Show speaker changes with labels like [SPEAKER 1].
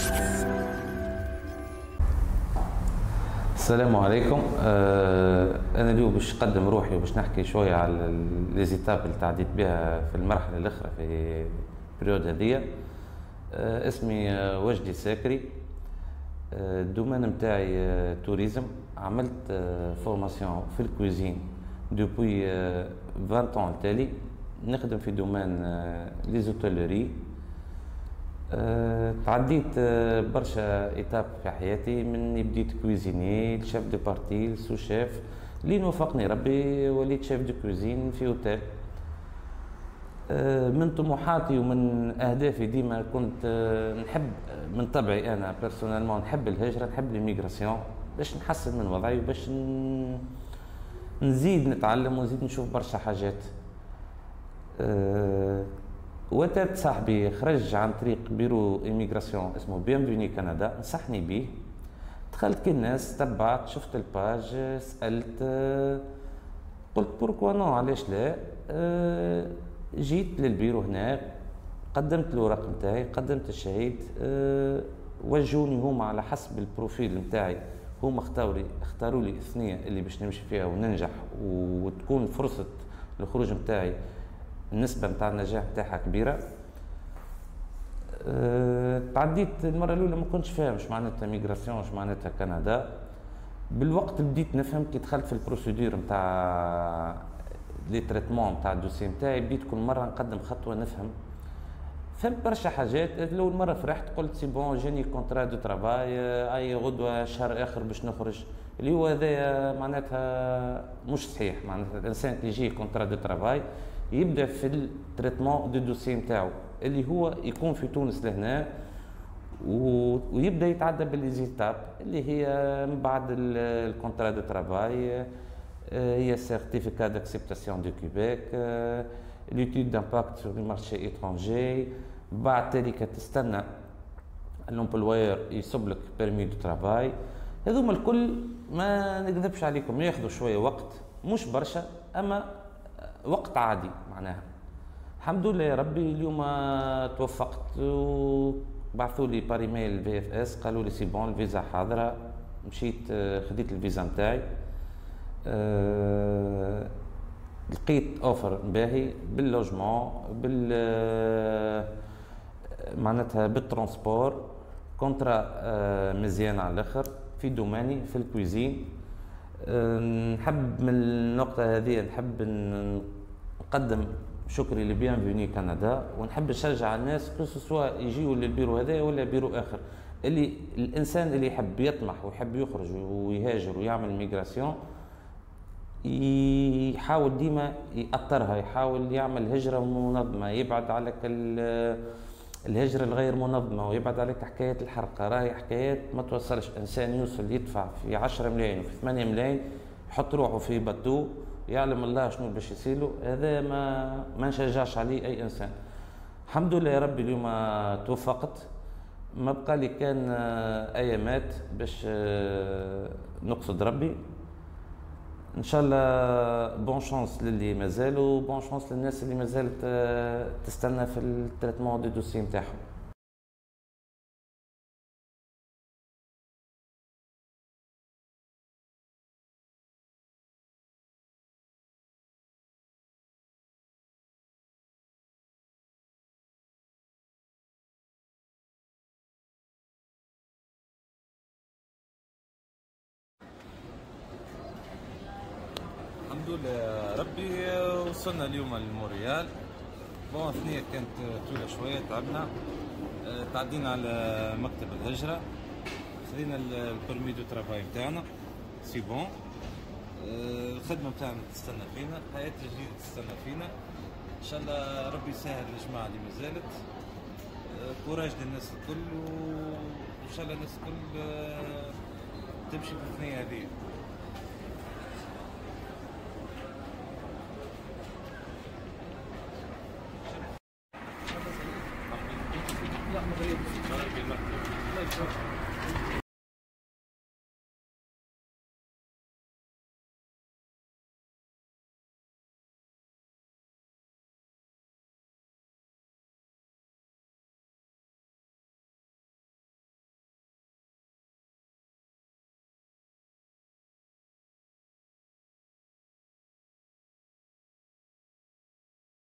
[SPEAKER 1] السلام عليكم. انا اليوم باش نقدم روحي وباش نحكي شويه على ليزيتاب اللي تعديت بها في المرحله الاخرى في البريود هذيا. اسمي وجدي ساكري. الدومين نتاعي توريزم. عملت فورماسيون في الكوزين دوبوي 20 عام التالي. نخدم في دومين لي زوتيلري. تعديت برشا ايتاب في حياتي، من بديت كويزيني لشيف دو بارتي لسو شيف، لين وفقني ربي وليت شيف دو كوزين في اوتيل. من طموحاتي ومن اهدافي ديما كنت نحب من طبعي انا بيرسونيلمون نحب الهجره، نحب ليميغراسيون باش نحسن من وضعي وباش نزيد نتعلم ونزيد نشوف برشا حاجات. وتات صاحبي خرج عن طريق بيرو ايميغراسيون اسمه بيانفيني كندا، نصحني بيه. دخلت كالناس، تبعت، شفت الباج، سألت، قلت بوركوا نو، علاش لا. جيت للبيرو هناك، قدمت الورق نتاعي، قدمت الشهيد. وجهوني هما على حسب البروفيل نتاعي، هما اختاروا لي الثنية اللي باش نمشي فيها وننجح وتكون فرصة الخروج نتاعي النسبة نتاع النجاح نتاعها كبيرة. تعديت المرة الأولى ما كنتش فاهم اش معناتها ميغراسيون، اش معناتها كندا. بالوقت بديت نفهم كي دخلت في البروسيدور نتاع لي تريتمون نتاع الدوسي نتاعي، بديت كل مرة نقدم خطوة نفهم. فهمت برشا حاجات. الأول مرة فرحت، قلت سي بون جاني كونترا دو ترافاي، أي غدوة شهر آخر باش نخرج، اللي هو هذايا معناتها مش صحيح. معناتها الإنسان كي يجيه كونترا دو ترافاي يبدا في التريتمون دو دوسي نتاعو اللي هو يكون في تونس لهنا، ويبدا يتعدى بالليزيتاب اللي هي من بعد الكونترا دو ترافاي، هي سيرتيفيكا داكسبتاسيون دو كيبيك، ليتود دامباكت سور لي مارشي ايترونجي. بعد ذلك تستنى الامبلوير يصب لك بيرمي دو ترافاي. هذوما الكل ما نكذبش عليكم ياخذوا شويه وقت، مش برشا اما وقت عادي معناها. الحمد لله يا ربي اليوم توفقت، وبعثوا لي بار ايميل في اف اس، قالوا لي سي بون الفيزا حاضره. مشيت خديت الفيزا نتاعي. لقيت اوفر باهي باللوجمون، معناتها بالترونسبور، كونترا مزيان على الاخر في دوماني في الكويزين. نحب من النقطة هذه نحب نقدم شكري لبيانفيني كندا، ونحب نشجع الناس كو سوا يجيو للبيرو هذا ولا بيرو اخر، اللي الانسان اللي يحب يطمح ويحب يخرج ويهاجر ويعمل ميغراسيون يحاول ديما يأطرها، يحاول يعمل هجرة منظمة، يبعد عليك الهجرة الغير منظمة، ويبعد عليك حكايات الحرقة. راهي حكايات ما توصلش. إنسان يوصل يدفع في 10 ملايين وفي 8 ملايين، يحط روحه في باتو، يعلم الله شنو باش يصيرله. هذا ما نشجعش عليه أي إنسان. الحمد لله يا ربي اليوم توفقت. ما بقى لي كان أيامات باش نقصد ربي. ان شاء الله بون شانس للي مازالوا، بون شانس للناس اللي مازالت تستنى في التريتمون دو دوسي نتاعهم. الحمد لله ربي وصلنا اليوم لموريال. بون الثنية كانت طويلة شوية، تعبنا. تعدينا على مكتب الهجرة، خذينا البرمي دو ترافاي نتاعنا، سي بون. الخدمة نتاعنا تستنى فينا، الحياة الجديدة تستنى فينا. ان شاء الله ربي يسهل الجماعة اللي مازالت. كوراج للناس الكل، وان شاء الله الناس الكل تمشي في الثنية هذه.